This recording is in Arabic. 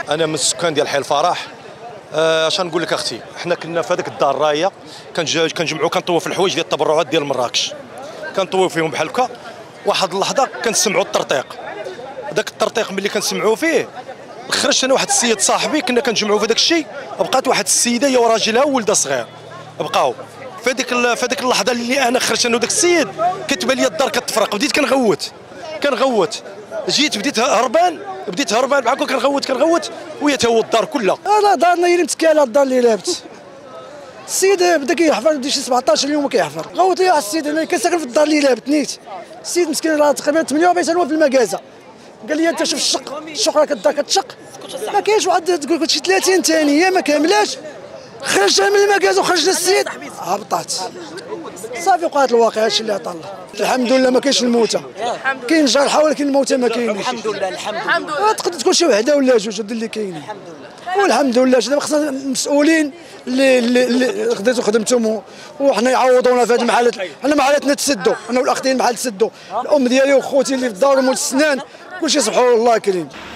انا من السكان ديال حي الفرح. اش نقول لك اختي، حنا كنا في هذيك الدار الرايه كنجمعوا كنطويو في الحوايج ديال التبرعات ديال مراكش، كنطويو فيهم بحال هكا. واحد اللحظه كنسمعوا الطرطيق، داك الطرطيق ملي كنسمعوا فيه خرجت انا واحد السيد صاحبي كنا كنجمعوا في داك الشيء، بقات واحد السيده هي وراجلها وولدها صغير بقاو في هذيك اللحظه اللي انا خرجت انا وداك السيد كتبان لي الدار كتفرق. بديت كنغوت جيت بديت هربان بحال هكا كنغوت وهي تا هو الدار كلها. لا دارنا هي اللي متكاله، الدار اللي لابت. السيد بدا كيحفر، بدا شي 17 يوم كيحفر. غوت لي واحد السيد انا كنساكن في الدار اللي لابت نيت. السيد مسكين راه تقريبا 48 سنه في المكازه. قال لي انت شوف الشق راه كدا كتشق، ما كاينش واحد تقول لك شي 30 ثانيه ما كاملاش. خرجت من المكازه وخرجنا السيد هبطات صافي وقعت الواقعه. هادشي اللي عطا الله. الحمد لله ما كاينش الموتى، كاين جرحى ولكن الموتى ما كاينش. الحمد لله تقدر تكون شي وحده ولا جوج هاد اللي كاينين. والحمد لله. دابا خصنا المسؤولين اللي خديتو خدمتهم وحنا يعوضونا في هذه المحلات. حنا محلاتنا تسدوا، انا والاخ ديالي المحل تسدوا، الام ديالي وخوتي اللي في الدار ومول السنان كلشي سبحان الله كريم.